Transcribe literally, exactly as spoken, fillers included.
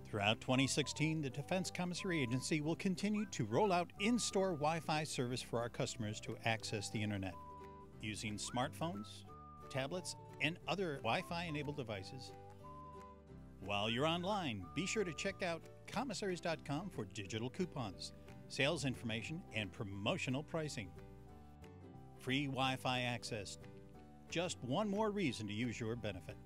Throughout twenty sixteen, the Defense Commissary Agency will continue to roll out in-store Wi-Fi service for our customers to access the internet. Using smartphones, tablets, and other Wi-Fi enabled devices. While you're online, be sure to check out commissaries dot com for digital coupons, sales information, and promotional pricing. Free Wi-Fi access. Just one more reason to use your benefit.